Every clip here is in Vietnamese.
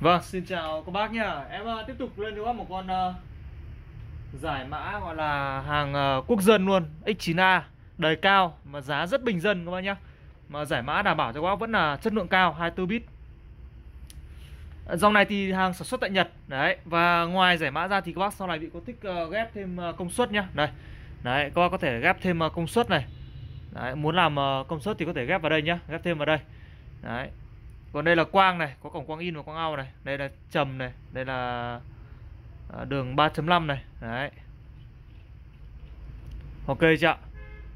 Vâng, xin chào các bác nhá. Em tiếp tục lên cho các bác một con giải mã gọi là hàng quốc dân luôn, X9A đời cao mà giá rất bình dân các bác nhá. Mà giải mã đảm bảo cho các bác vẫn là chất lượng cao 24 bit. Dòng này thì hàng sản xuất tại Nhật. Đấy, và ngoài giải mã ra thì các bác sau này bị có thích ghép thêm công suất nhá. Đây. Đấy, các bác có thể ghép thêm công suất này. Đấy, muốn làm công suất thì có thể ghép vào đây nhá, ghép thêm vào đây. Đấy. Còn đây là quang này, có cổng quang in và quang out này. Đây là trầm này, đây là đường 3.5 này. Đấy. Ok chưa ạ?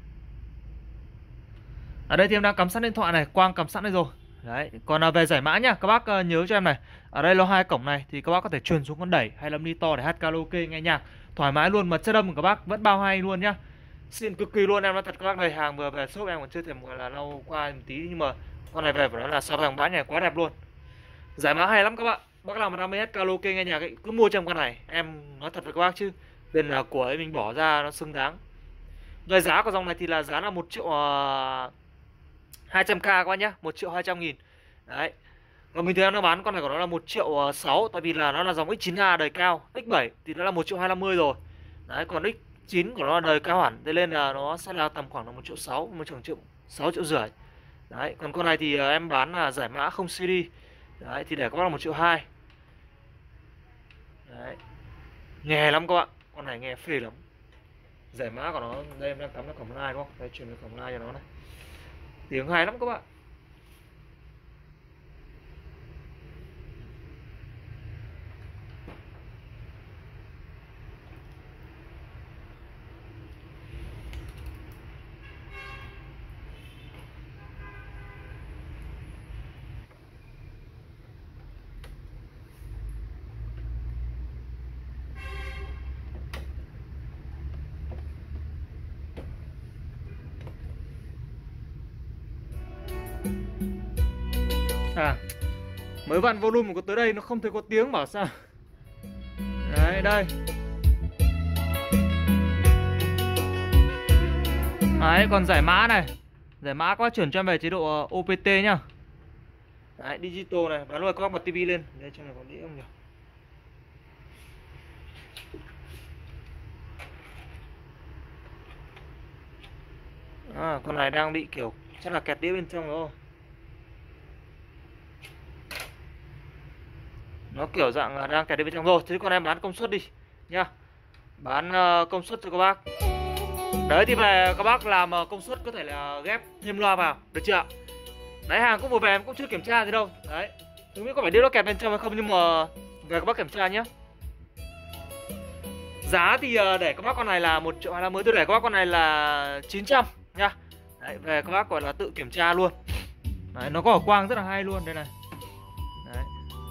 Ở đây thì em đang cắm sẵn điện thoại này, quang cắm sẵn đây rồi. Đấy, còn về giải mã nhá, các bác nhớ cho em này. Ở đây là hai cổng này thì các bác có thể truyền xuống con đẩy hay là mini to để hát karaoke nghe nhạc thoải mái luôn, mà chất âm của các bác vẫn bao hay luôn nhá. Xịn cực kỳ luôn, em nói thật các bác này, hàng vừa về shop em còn chưa thể gọi là lau qua một tí, nhưng mà con này về phải nói là sao hàng bán này quá đẹp luôn. Giải mã hay lắm các bạn. Bác nào mà đam mê hát karaoke nghe nhạc ấy, cứ mua trong con này. Em nói thật với các bác chứ tiền là của ấy mình bỏ ra nó xứng đáng. Về giá của dòng này thì là giá là 1 triệu 200k các bác nhá, 1 triệu 200 nghìn. Đấy. Còn bình thường em đang bán con này của nó là 1 triệu 6, tại vì là nó là dòng X9A đời cao. X7 thì nó là 1 triệu 250 rồi. Đấy, còn X9 của nó là đời cao hẳn, thế nên là nó sẽ là tầm khoảng là 1 triệu 6, 1 triệu 6 triệu rưỡi. Đấy, còn con này thì em bán là giải mã không CD. Đấy, thì để các bác là 1 triệu 2. Đấy. Nghe lắm các bạn, con này nghe phê lắm. Giải mã của nó, đây em đang cắm nó cổng line đúng không? Đây chuyển cái cổng line cho nó này. Tiếng hay lắm các bạn. À, mới vặn volume có tới đây nó không thấy có tiếng bảo sao. Đấy, đây. Đấy, còn giải mã này. Giải mã các bác chuyển cho em về chế độ OPT nhá. Đấy, digital này, bán luôn các bác bật tivi lên. Đây, trong này có đĩa không nhỉ? À, con này đang bị kiểu chắc là kẹt đĩa bên trong rồi. Nó kiểu dạng đang kẹt đĩa bên trong rồi. Thế còn em bán công suất đi nhá. Bán công suất cho các bác. Đấy thì về các bác làm công suất có thể là ghép thêm loa vào, được chưa ạ? Đấy, hàng cũng vừa về em cũng chưa kiểm tra gì đâu. Đấy, không biết có phải đĩa nó kẹt bên trong hay không, nhưng mà về các bác kiểm tra nhé. Giá thì để các bác con này là 1 triệu 250, tôi để các bác con này là 900 nha. Đấy, về các bác gọi là tự kiểm tra luôn. Đấy, nó có ở quang rất là hay luôn đây này. Đấy.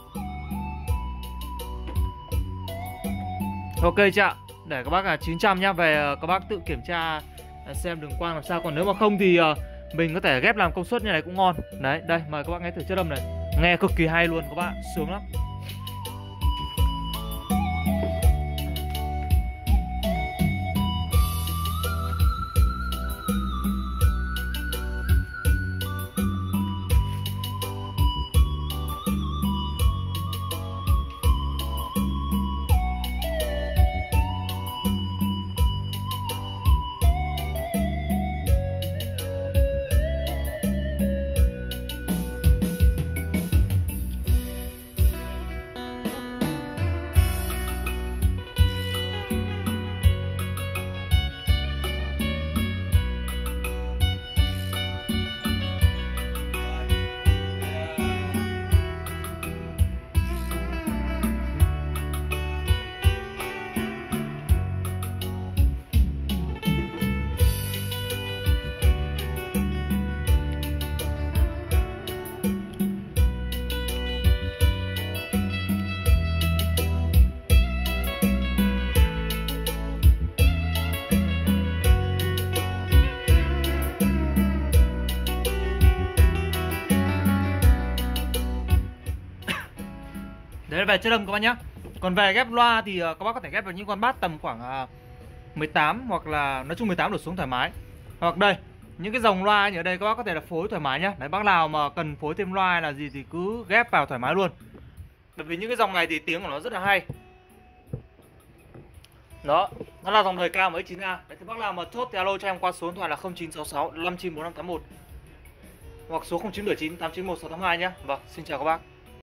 Ok chưa ạ? Để các bác là 900 nhá, về các bác tự kiểm tra xem đường quang làm sao. Còn nếu mà không thì mình có thể ghép làm công suất như này cũng ngon. Đấy, đây mời các bác nghe thử chất âm này. Nghe cực kỳ hay luôn các bạn, sướng lắm. Đấy là về chất âm các bác nhá. Còn về ghép loa thì các bác có thể ghép vào những con bass tầm khoảng 18 hoặc là nói chung 18 đổ xuống thoải mái. Hoặc đây, những cái dòng loa như ở đây các bác có thể là phối thoải mái nhá. Đấy, bác nào mà cần phối thêm loa hay là gì thì cứ ghép vào thoải mái luôn. Bởi vì những cái dòng này thì tiếng của nó rất là hay. Đó, nó là dòng đời cao với X9A. Đấy, thì bác nào mà chốt thì alo cho em qua số điện thoại là 0966 594 581 hoặc số 0979 891 682 nhé. Vâng, xin chào các bác.